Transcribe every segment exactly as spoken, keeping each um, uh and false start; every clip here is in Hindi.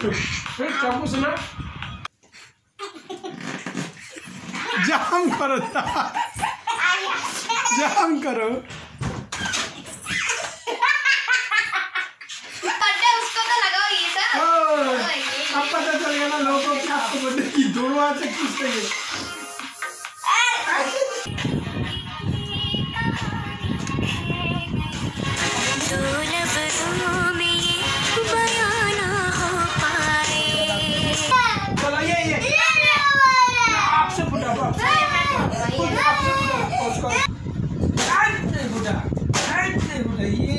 चाकू से ना जाम करो, जाम करो। उसको तो लगाओ ये सब। अब पता चल गया ना लोगों को आपको बर्थडे की दोनों हाथ से खींचते हैं। चलो ये ये आपसे फुटा आपसे आपसे फुटा उसको नहीं फुटा नहीं फुटा ये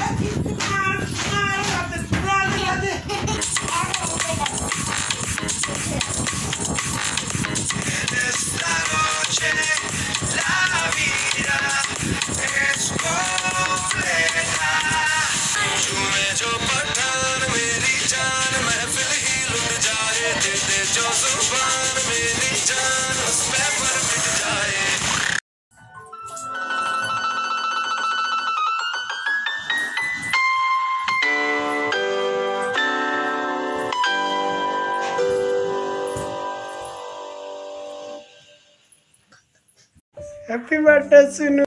हैप्पी बर्थडे सुनु।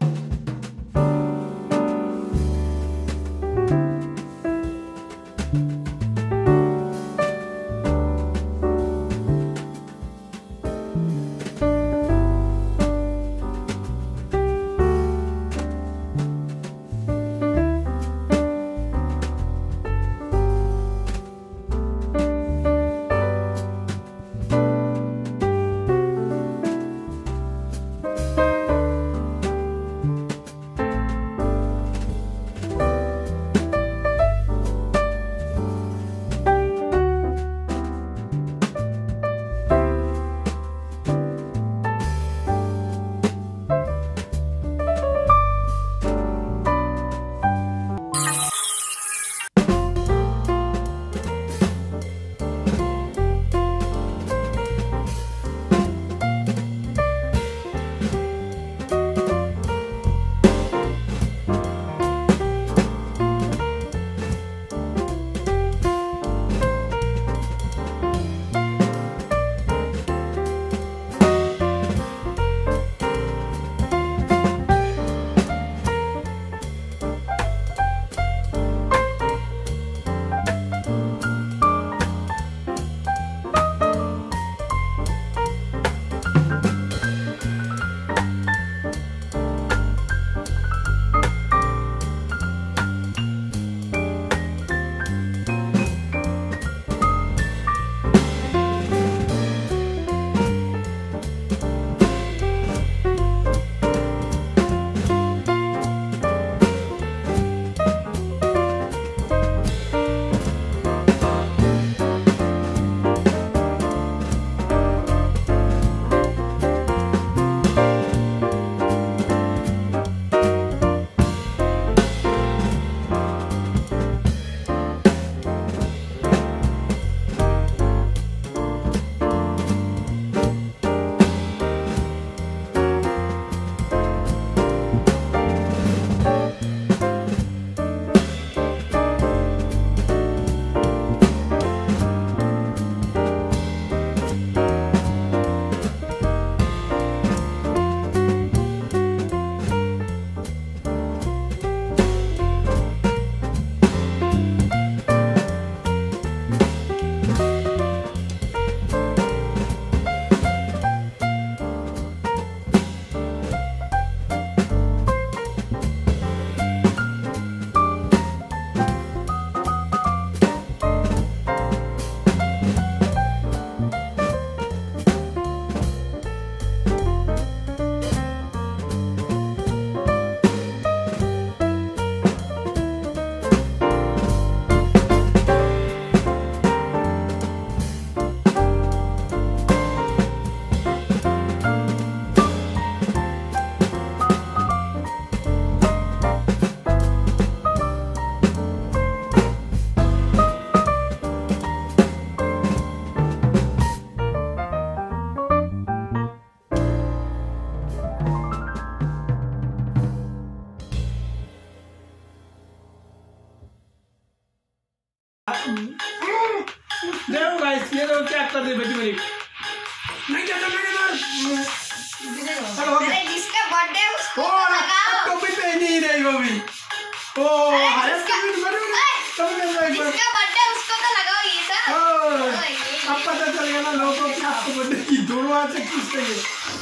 गाइस ये लोग क्या कर रहे बच्चे मेरी नहीं क्या कर रहे चलो हो गया। अरे जिसका बर्थडे है उसको ओ तो लगाओ। टोपी पहनी ही नहीं वो भी। ओ हायत का भी बड़े टोपी पहन रहा है। जिसका बर्थडे है उसको तो लगाओ ये सब। अब पता चल गया ना लोगों को कि आपको बर्थडे की दोनों हाथ से खींचते हैं।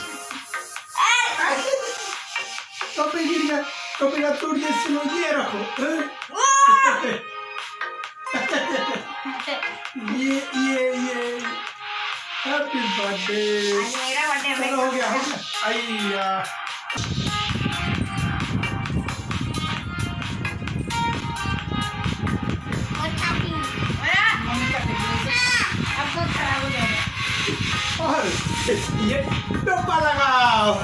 टोपी गिर गया, टोपी का टूट गया, सुनो ये रखो। ये ये ये हैप्पी बर्थडे। मेरा बर्थडे चलो हो गया हो गया। आइया अब तो खराब हो जाएगा। और ये टोपा लगाओ।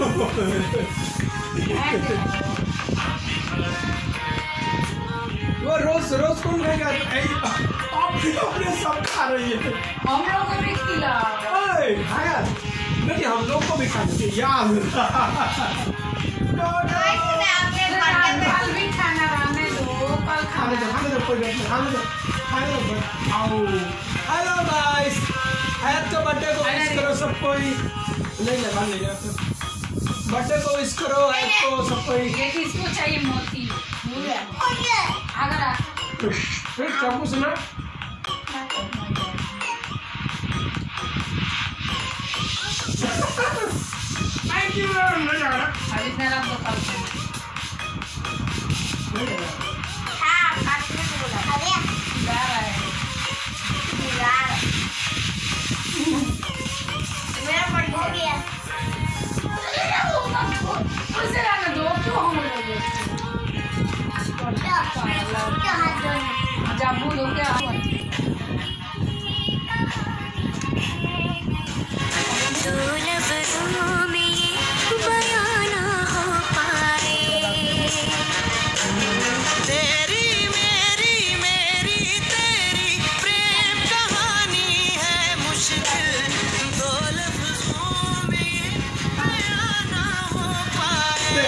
वो रोज रोज कौन खाएगा? अपने अपने सब खा रही है। हम लोग को भी खिलाओ। ओए हायत नहीं हम लोग को भी खाने चाहिए याद। कल भी खाना रहने दो, कल खाने दो खाने दो कोई बात नहीं खाने दो खाने दो बस आओ। हेलो गाइस हैत का बर्थडे को विश करो सब कोई। नहीं लगा नहीं जाते बर्थडे को विश करो हैत को सब कोई। ये किसको चाहिए मोती? अगर फिर चाकू से ना थैंक यू नहीं लगा अभी इतना रख दो कल को। नहीं लगा हाँ, काटने को बोला। अरे जा रहा है। यार मेरा बर्थडे हो गया। उसे रहने दो क्यों हम लोग क्या हाथ धोना जब बोलो क्या दो लफ्ज़ों में ये बयां ना हो पाए। तेरी मेरी मेरी तेरी प्रेम कहानी है मुश्किल दो लफ्ज़ों में ये बयां ना हो पाए।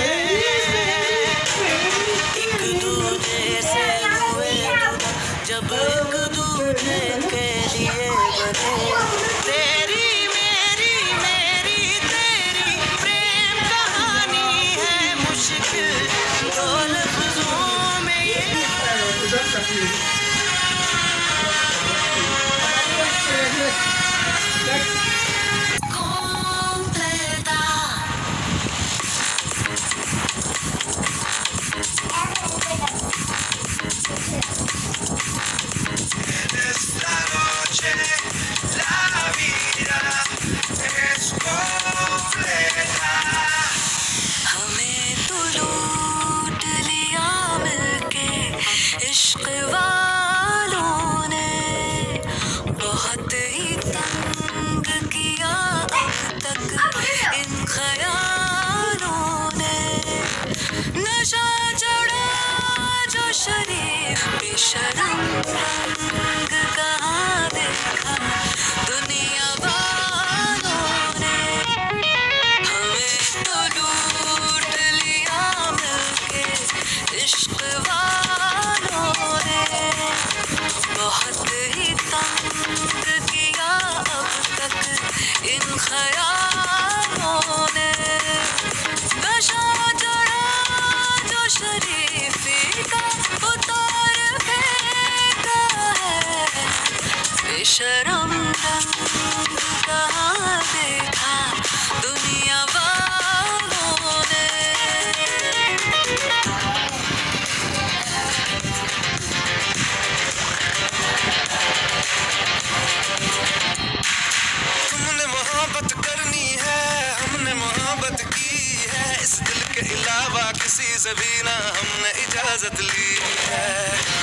एक दूजे से हुए जब एक दूजे के लिए बने। तेरी मेरी मेरी तेरी प्रेम कहानी है मुश्किल दो लफ्ज़ों में ये। Esta noche la vida es completa. हमें तो लूट लिया मिलके इश्क वालों ने। बहुत ही तंग किया अब तक इन ख्यालों ने। नशा चढ़ा जो शरीफ बेशरम रंग कहाँ देखा दुनिया वालों ने। हमें तो लूट लिया मिलके इश्क वालों ने। बहुत ही तंग किया अब तक इन ख्यालों ने। नशा चढ़ा जो शरीफी का उतार फेंका है। बेशरम रंग कहाँ देखा दुनिया वालों ने। तुमने मोहब्बत करनी है हमने मोहब्बत की है। इस दिल के अलावा किसी से भी ना हमने इजाजत ली है।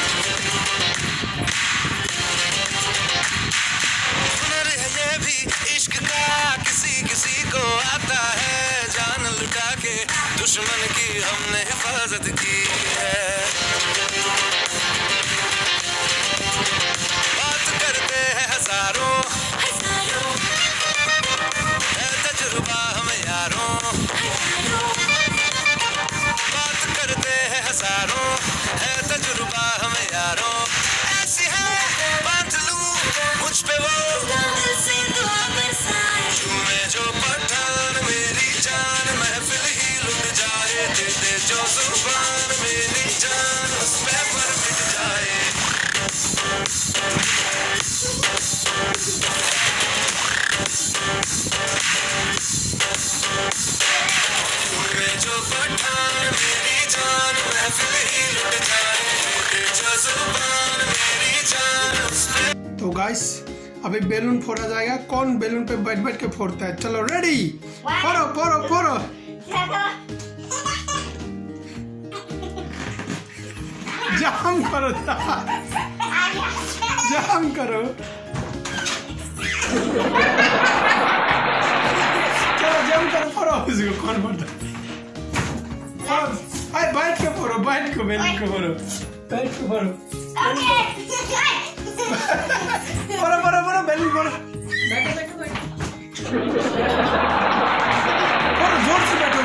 हुनर है ये भी इश्क का किसी किसी को आता है। जान लुटा के दुश्मन की हमने हिफाजत की है। बात करते हैं हजारों है तजुर्बा हम यारों। बात करते हैं हजारों है तजुर्बा हम यारों। ऐसी है बात लूं मुझ पे वो गाइस अभी बैलून फोड़ा जाएगा। कौन बैलून पे बैठ बैठ के फोड़ता है? चलो रेडी, फोड़ो फोड़ो फोड़ो। जाम करो जाम करो। चलो जाम करो, फोड़ो उसको। कौन फोड़ता है? बैठ के फोड़ो, बैठ के बैलून को फोड़ो, बैठ के फोड़ो। फोड़ो फोड़ो फोड़ो बैलून फोड़ो। बैठो बैठो बैठो, फोड़ो जोर से बैठो,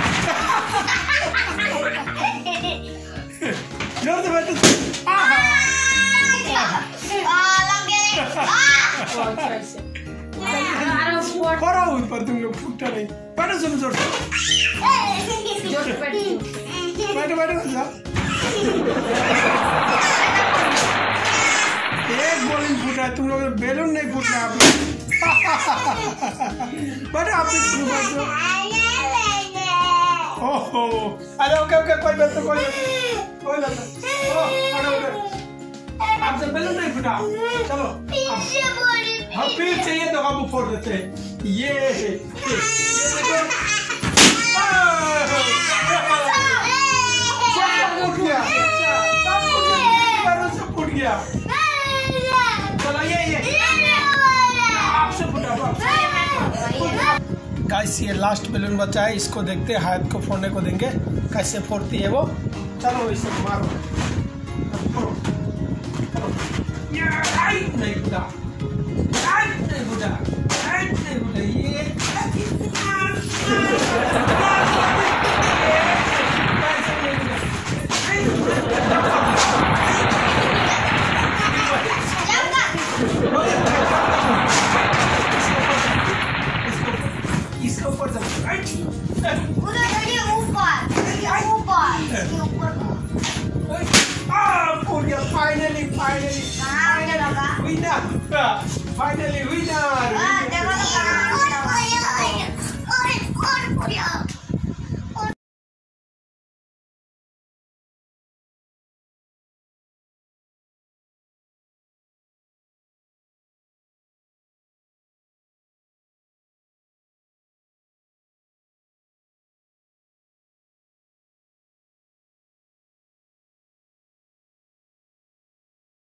जोर से बैठो। फोड़ो ऊपर, तुम लोग फूटता नहीं। बैठो सुनो जोर से, बैठो बैठो। एक बैलून फूटा है, तुम लोग बैलून नहीं फूट रहा। आप बट आप ओहो, अरे ओके ओके, कोई बात नहीं, कोई बात नहीं, कोई बात नहीं। ओ अरे ओके, आपसे बैलून नहीं फूटा। चलो हम फिर चाहिए तो हम फोड़ देते हैं। ये ये देखो, सब फूट गया, सब फूट गया। चलो ये ये आपसे फूटा। गाइस ये लास्ट बैलून बचा है, इसको देखते हैं, हायत को फोड़ने को देंगे, कैसे फोड़ती है वो। चलो इसे मारो, नहीं फूटा, नहीं फूटा, नहीं फूटा। ये इसके ऊपर finally finally finally winner, finally winner.